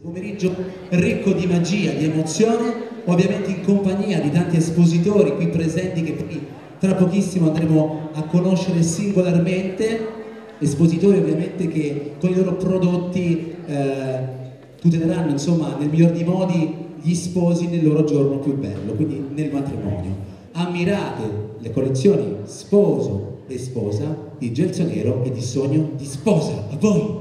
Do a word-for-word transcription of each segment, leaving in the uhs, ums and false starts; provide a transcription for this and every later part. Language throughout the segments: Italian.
Pomeriggio ricco di magia, di emozione, ovviamente in compagnia di tanti espositori qui presenti che poi tra pochissimo andremo a conoscere singolarmente, espositori ovviamente che con i loro prodotti eh, tuteleranno insomma nel miglior dei modi gli sposi nel loro giorno più bello, quindi nel matrimonio. Ammirate le collezioni sposo e sposa di Gelso Nero e di Sogno di Sposa. A voi!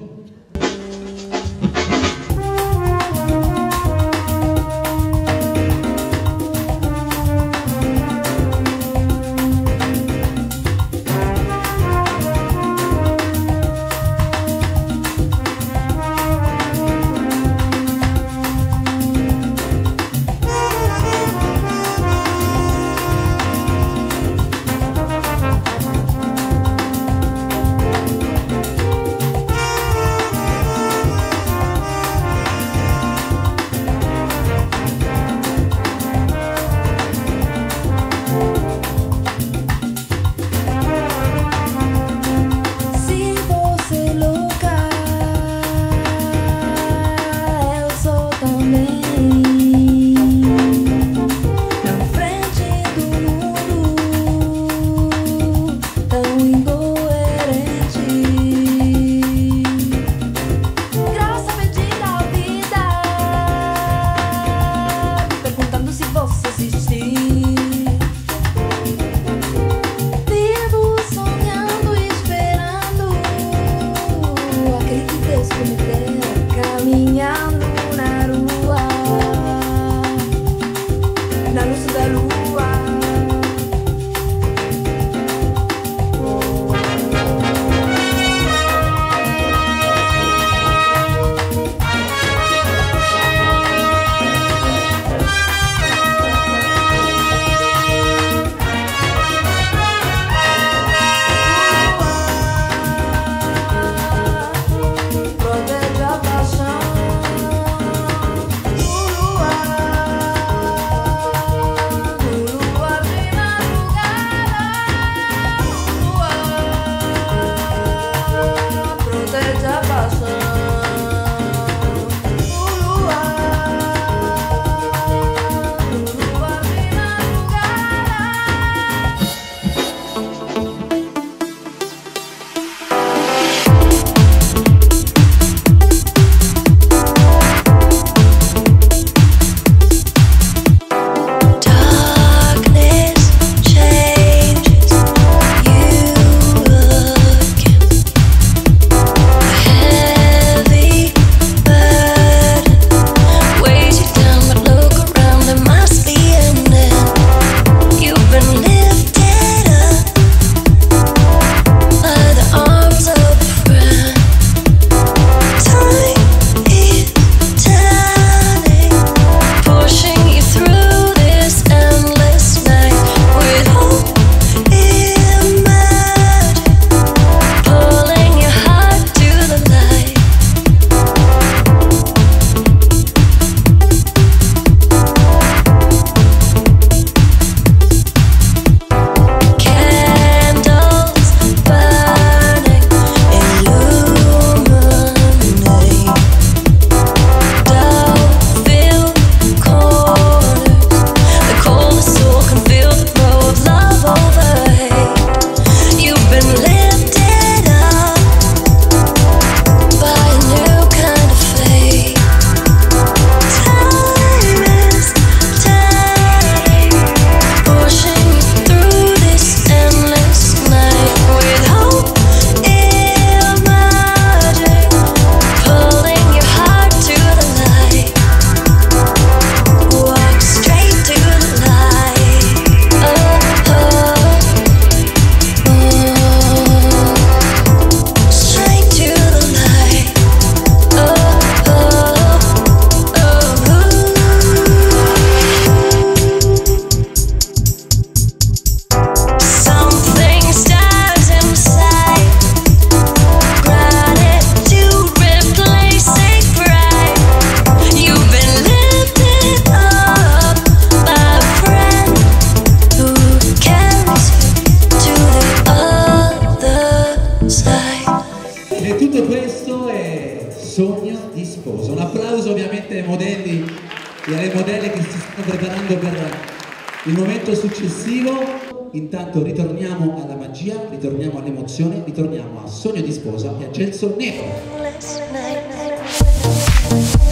alle modelli e alle modelle che si stanno preparando per il momento successivo. Intanto ritorniamo alla magia, ritorniamo all'emozione, ritorniamo a Sogno di sposa e a Gelso Nero.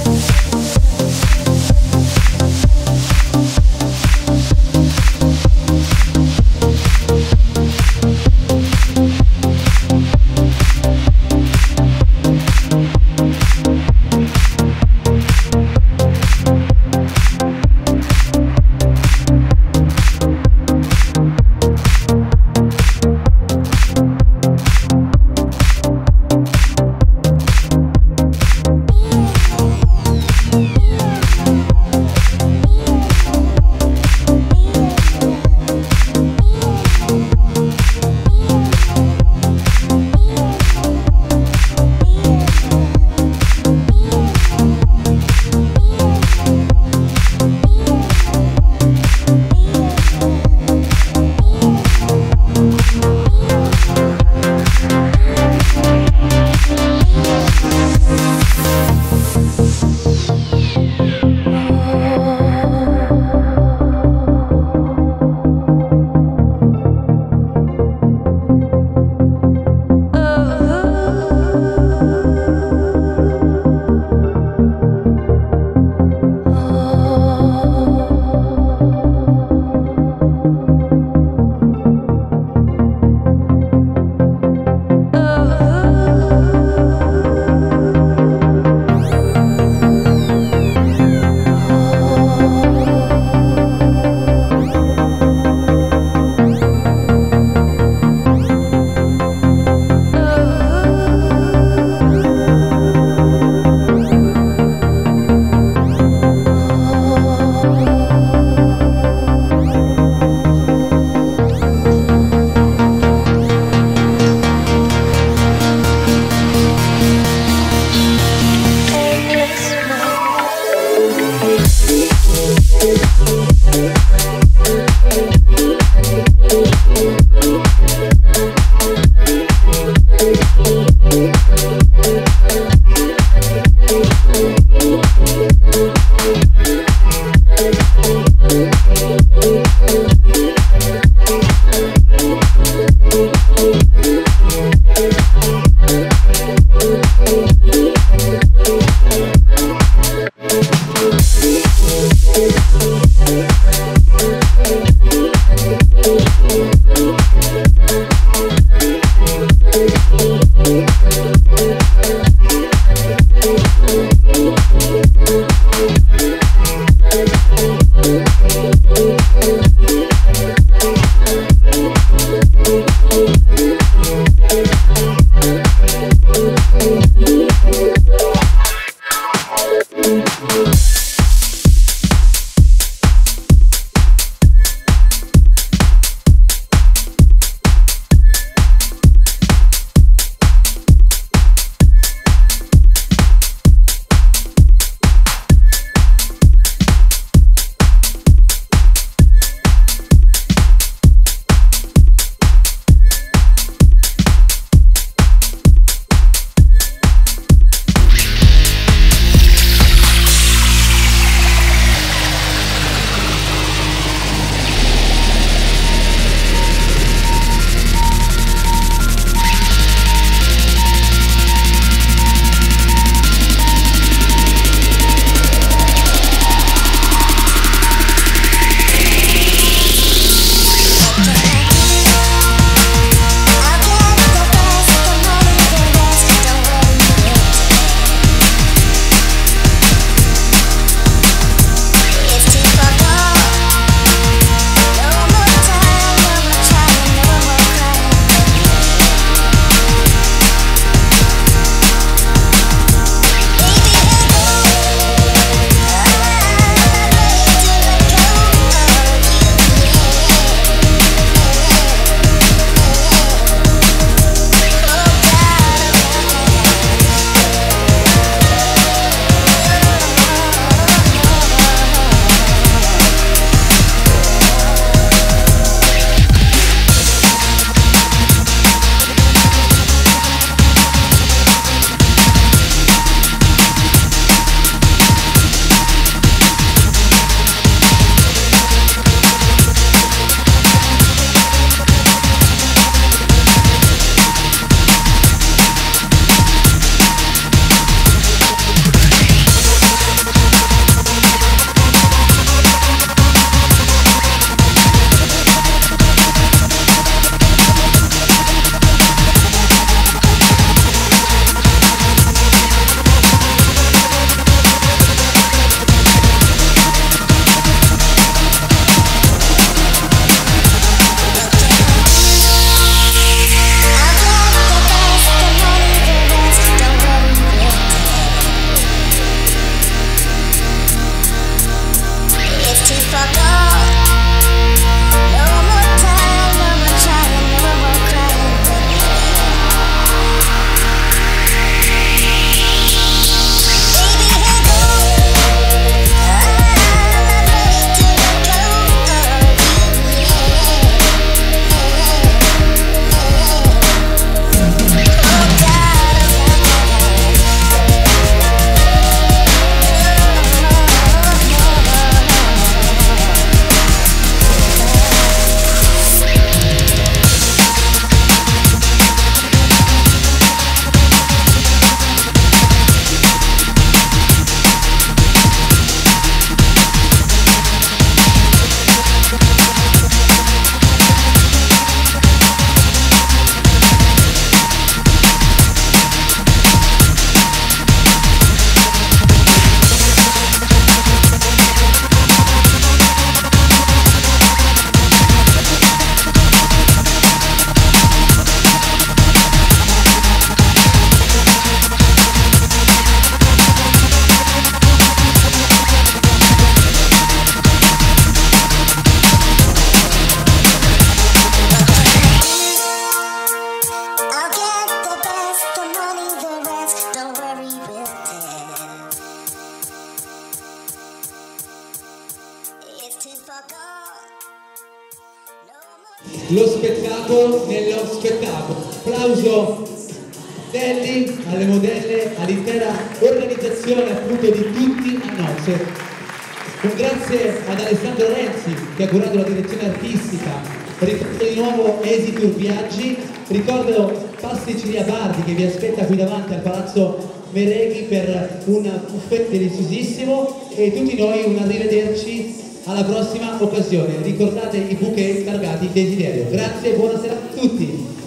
lo spettacolo nello spettacolo. Applauso Delli, alle modelle, all'intera organizzazione appunto di Tutti a Nozze. Un grazie ad Alessandro Renzi che ha curato la direzione artistica. Ricordo di nuovo Esiti Urbiaggi, ricordo Pasticceria Bardi che vi aspetta qui davanti al Palazzo Mereghi per un buffet deliziosissimo, e tutti noi un arrivederci alla prossima occasione. Ricordate i bouquet targati desiderio. Grazie e buonasera a tutti.